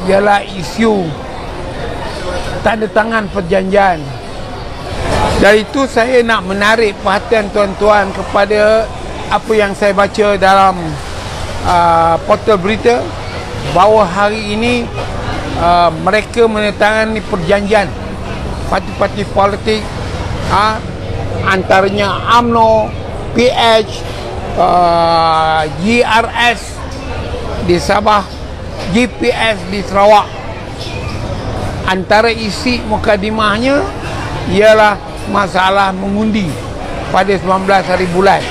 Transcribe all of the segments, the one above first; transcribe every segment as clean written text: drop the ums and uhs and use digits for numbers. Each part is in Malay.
ialah isu tanda tangan perjanjian. Dari itu saya nak menarik perhatian tuan-tuan kepada apa yang saya baca dalam portal berita, bahawa hari ini mereka menandatangani perjanjian parti-parti politik, antaranya UMNO, PH, GRS di Sabah, GPS di Sarawak. Antara isi mukadimahnya ialah masalah mengundi pada 19 hari bulan.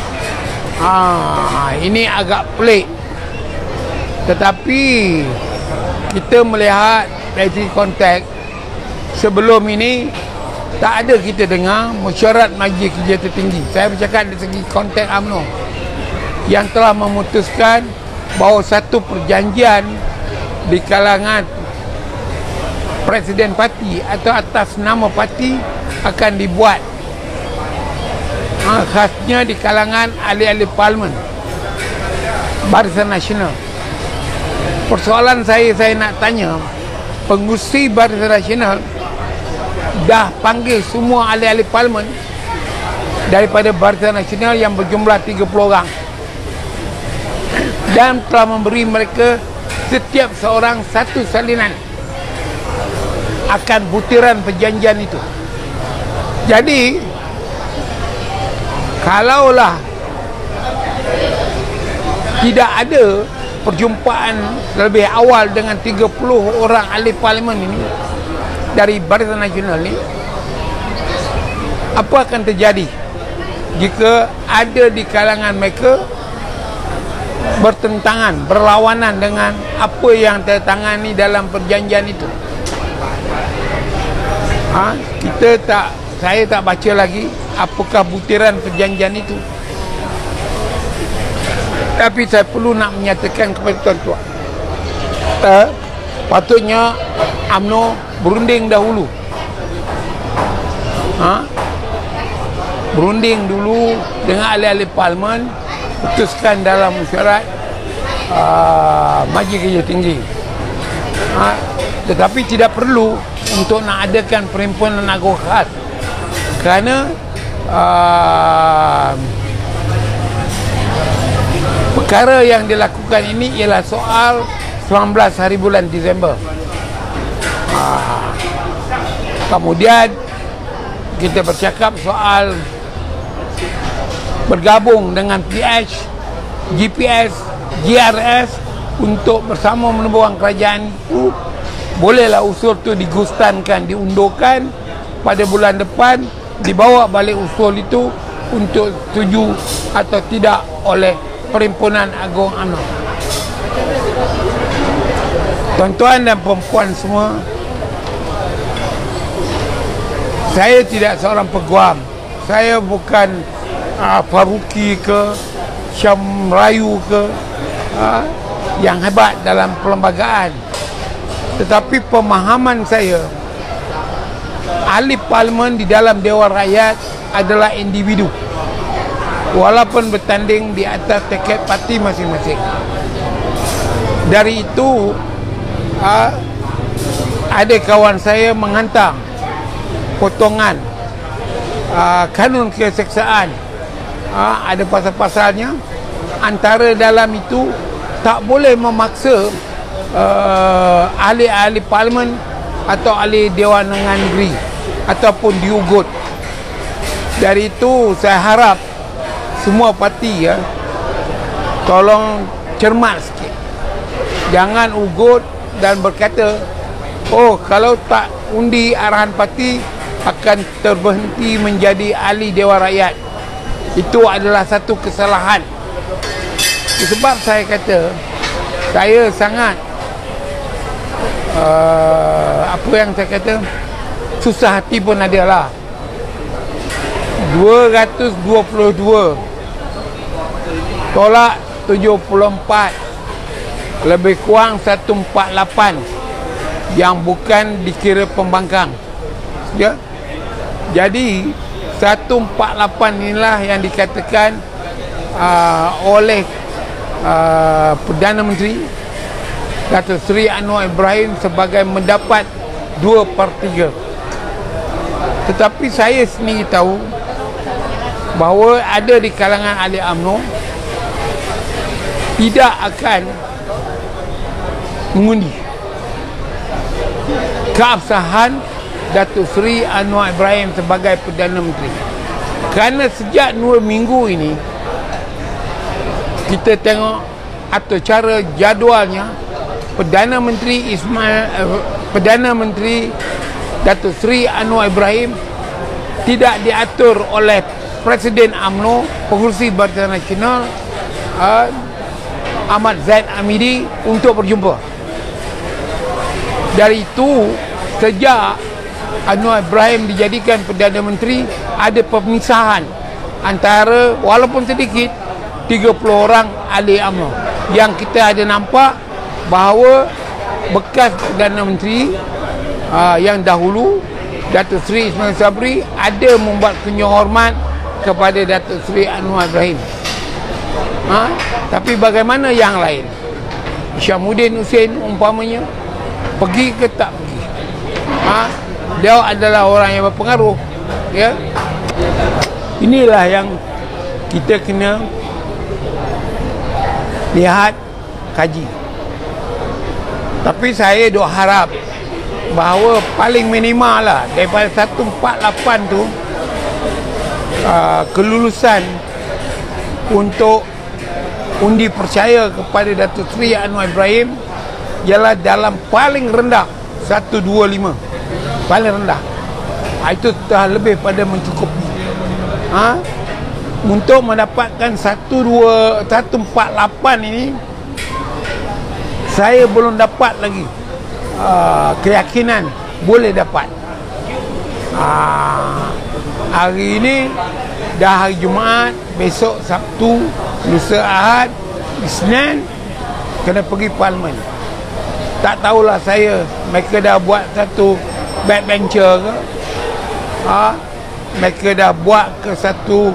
Ini agak pelik, tetapi kita melihat dari konteks sebelum ini tak ada kita dengar mesyuarat Majlis Kerja Tertinggi. Saya bercakap dari segi konteks UMNO yang telah memutuskan bahawa satu perjanjian di kalangan Presiden Parti atau atas nama parti akan dibuat, khasnya di kalangan ahli-ahli parlimen Barisan Nasional. Persoalan saya nak tanya, pengurusi Barisan Nasional dah panggil semua ahli-ahli parlimen daripada Barisan Nasional yang berjumlah 30 orang dan telah memberi mereka setiap seorang satu salinan akan butiran perjanjian itu. Jadi kalaulah tidak ada perjumpaan lebih awal dengan 30 orang ahli parlimen ini dari Barisan Nasional ni, apa akan terjadi jika ada di kalangan mereka bertentangan, berlawanan dengan apa yang tertangani dalam perjanjian itu? Saya tak baca lagi apakah butiran perjanjian itu. Tapi saya perlu nak menyatakan kepada tuan-tuan, patutnya UMNO berunding dahulu. Berunding dulu dengan ahli-ahli parlimen, putuskan dalam mesyuarat Majlis Kerja Tinggi. Tetapi tidak perlu untuk nak adakan perhimpunan agung khas, kerana perkara yang dilakukan ini ialah soal 19 hari bulan Disember. Kemudian kita bercakap soal bergabung dengan PH, GPS, GRS untuk bersama menubuhkan kerajaan itu. Bolehlah usul tu digustankan, diundurkan pada bulan depan, dibawa balik usul itu untuk setuju atau tidak oleh Perhimpunan Agung UMNO. Tuan-tuan dan perempuan semua, saya tidak seorang peguam. Saya bukan Faruqi ke Syam Melayu ke yang hebat dalam perlembagaan. Tetapi pemahaman saya, ahli parlimen di dalam Dewan Rakyat adalah individu, walaupun bertanding di atas tiket parti masing-masing. Dari itu ada kawan saya menghantar potongan kanun keseksaan, ada pasal-pasalnya. Antara dalam itu tak boleh memaksa ahli-ahli parlimen atau ahli Dewan Negeri ataupun diugut. Dari itu saya harap semua parti tolong cermat sikit. Jangan ugut dan berkata, oh kalau tak undi arahan parti akan terberhenti menjadi ahli Dewan Rakyat. Itu adalah satu kesalahan. Sebab saya kata, saya sangat apa yang saya kata, susah hati pun ada lah. 222 tolak 74, lebih kurang 148 yang bukan dikira pembangkang, ya. Jadi 148 inilah yang dikatakan oleh Perdana Menteri Datuk Seri Anwar Ibrahim sebagai mendapat 2/3. Tetapi saya sendiri tahu bahawa ada di kalangan ahli UMNO tidak akan mengundi keabsahan Datuk Seri Anwar Ibrahim sebagai Perdana Menteri. Kerana sejak 2 minggu ini kita tengok atau cara jadualnya Perdana Menteri Datuk Seri Anwar Ibrahim tidak diatur oleh Presiden UMNO, Pengerusi Barisan Nasional Ahmad Zaid Hamidi untuk berjumpa. Dari itu, sejak Anwar Ibrahim dijadikan Perdana Menteri, ada pemisahan antara, walaupun sedikit, 30 orang ahli UMNO. Yang kita ada nampak bahawa bekas Perdana Menteri yang dahulu, Datuk Seri Ismail Sabri, ada membuat kunjung hormat kepada Datuk Seri Anwar Ibrahim. Tapi bagaimana yang lain? Syamuddin Hussein umpamanya pergi ke tak pergi? Dia adalah orang yang berpengaruh, ya. Inilah yang kita kena lihat, kaji. Tapi saya duk harap bahawa paling minimal lah daripada 148 tu, kelulusan untuk undi percaya kepada Datuk Seri Anwar Ibrahim ialah dalam paling rendah 125, paling rendah. Itu dah lebih pada mencukupi. Untuk mendapatkan 148 ini, saya belum dapat lagi keyakinan boleh dapat. Hari ini dah hari Jumaat, besok Sabtu, lusa Ahad, Isnin kena pergi Parlimen. Tak tahulah saya, mereka dah buat satu backbencher ke, mereka dah buat ke satu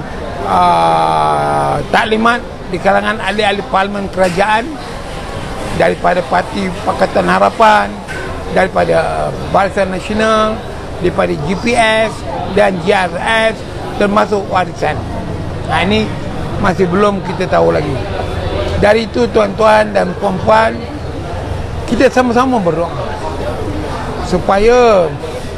taklimat di kalangan ahli-ahli Parlimen kerajaan daripada Parti Pakatan Harapan, daripada Barisan Nasional, daripada GPS dan GRS, termasuk warisan. Ini masih belum kita tahu lagi. Dari itu, tuan-tuan dan puan-puan, kita sama-sama berdoa supaya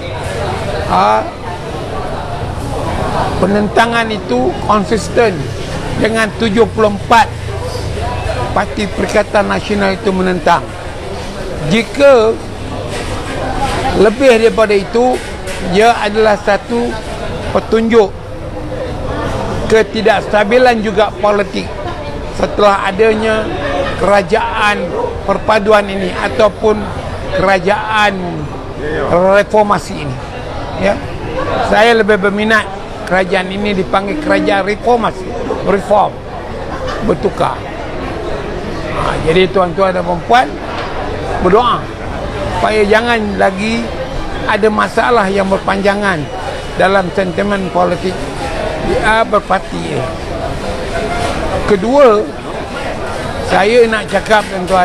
penentangan itu konsisten dengan 74 Parti Perikatan Nasional itu menentang. Jika lebih daripada itu, ia adalah satu petunjuk ketidakstabilan juga politik setelah adanya kerajaan perpaduan ini ataupun kerajaan reformasi ini, ya. Saya lebih berminat kerajaan ini dipanggil kerajaan reformasi, reform, bertukar. Jadi tuan-tuan dan puan-puan, berdoa supaya jangan lagi ada masalah yang berpanjangan dalam sentimen politik berparti. Kedua, saya nak cakap, tuan-tuan,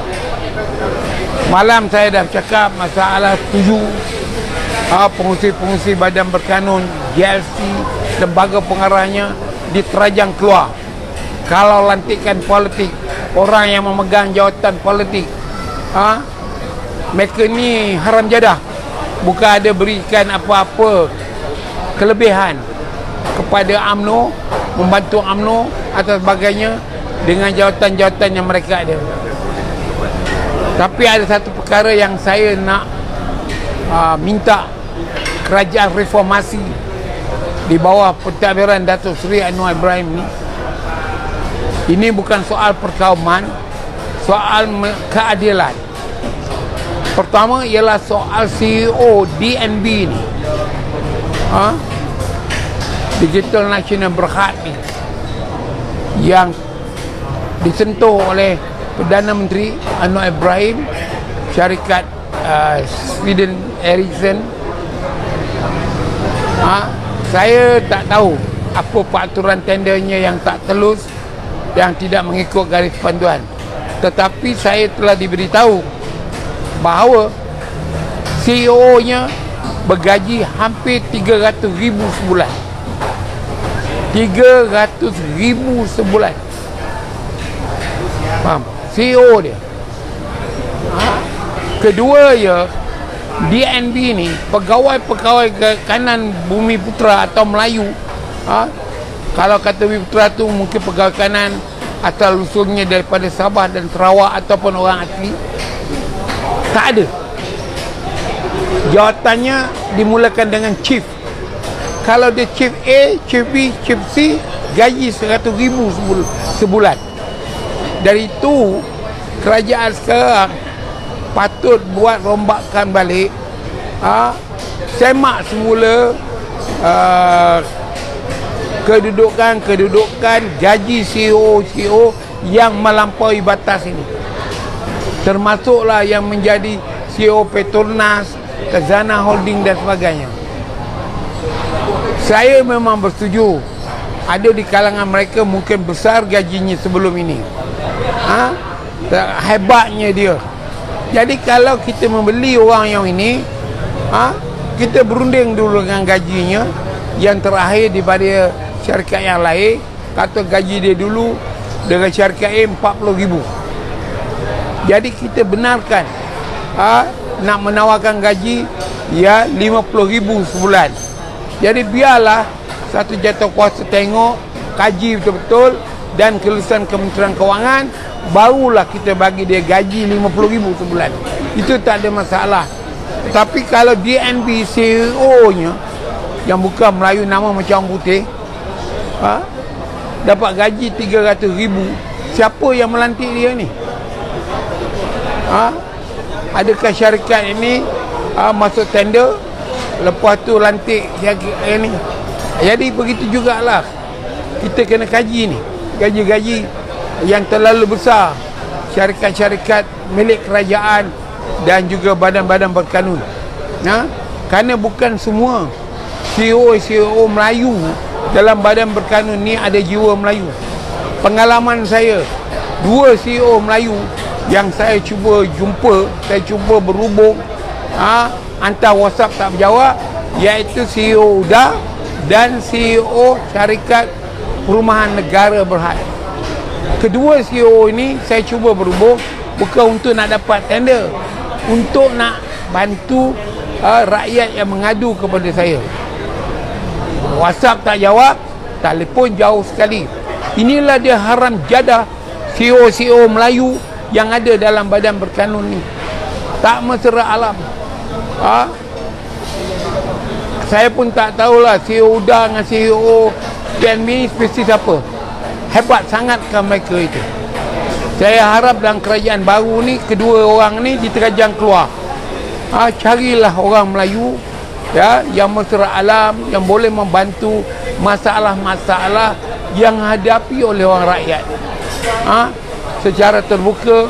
malam saya dah cakap masalah 7 pengurusi-pengurusi badan berkanun, GLC, lembaga pengarahnya diterajang keluar. Kalau lantikan politik, orang yang memegang jawatan politik, mereka ni haram jadah. Bukan ada berikan apa-apa kelebihan kepada UMNO, membantu UMNO atau sebagainya dengan jawatan-jawatan yang mereka ada. Tapi ada satu perkara yang saya nak minta kerajaan reformasi di bawah pentadbiran Datuk Seri Anwar Ibrahim ni. Ini bukan soal perkauman, soal keadilan. Pertama ialah soal CEO DNB ni, Digital National Berhad ni, yang disentuh oleh Perdana Menteri Anwar Ibrahim, syarikat Sweden Ericsson. Saya tak tahu apa peraturan tendernya yang tak telus, yang tidak mengikut garis panduan. Tetapi saya telah diberitahu bahawa CEO-nya bergaji hampir 300,000 sebulan. 300,000 sebulan. Faham? CEO dia. Kedua ya, DNB ni pegawai-pegawai kanan Bumi Putra atau Melayu, kalau kata Bumi Putra tu mungkin pegawai kanan asal usulnya daripada Sabah dan Sarawak ataupun orang asli, tak ada. Jawatannya dimulakan dengan chief. Kalau dia chief A, chief B, chief C, gaji 100,000 sebulan. Dari itu kerajaan sekarang patut buat rombakan balik, semak semula kedudukan gaji CEO yang melampaui batas ini, termasuklah yang menjadi CEO Petronas, Khazanah Holding dan sebagainya. Saya memang bersetuju ada di kalangan mereka mungkin besar gajinya sebelum ini, hebatnya dia. Jadi kalau kita membeli orang yang ini, kita berunding dulu dengan gajinya yang terakhir daripada syarikat yang lain. Kata gaji dia dulu dengan syarikat A 40,000. Jadi kita benarkan nak menawarkan gaji ya 50,000 sebulan. Jadi biarlah satu jawatan tengok, kaji betul-betul, dan kelulusan Kementerian Kewangan, barulah kita bagi dia gaji 50,000 sebulan. Itu tak ada masalah. Tapi kalau DNB CEO-nya yang bukan Melayu, nama macam putih, dapat gaji 300,000, siapa yang melantik dia ni? Adakah syarikat ini masuk tender, lepas tu lantik yang ni? Jadi begitu jugalah kita kena kaji ni, gaji-gaji yang terlalu besar syarikat-syarikat milik kerajaan dan juga badan-badan berkanun. Kerana bukan semua CEO Melayu dalam badan berkanun ni ada jiwa Melayu. Pengalaman saya, 2 CEO Melayu yang saya cuba jumpa, saya cuba berhubung, hantar WhatsApp tak berjawab, iaitu CEO UDA dan CEO Syarikat Perumahan Negara Berhad. Kedua CEO ini saya cuba berhubung bukan untuk nak dapat tender, untuk nak bantu rakyat yang mengadu kepada saya. WhatsApp tak jawab, telefon jauh sekali. Inilah dia haram jadah CEO Melayu yang ada dalam badan berkanun ni. Tak mesra alam. Saya pun tak tahulah CEO UDA dengan CEO PNB ni spesies apa. Hebat sangatkah mereka itu? Saya harap dalam kerajaan baru ni, kedua orang ni diterajang keluar. Carilah orang Melayu ya, yang mesra alam, yang boleh membantu masalah-masalah yang hadapi oleh orang rakyat secara terbuka,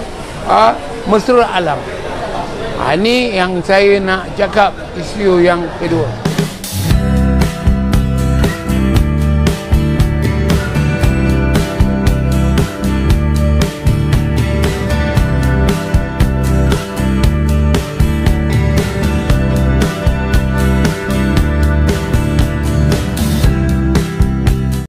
mesra alam. Ini yang saya nak cakap, isu yang kedua.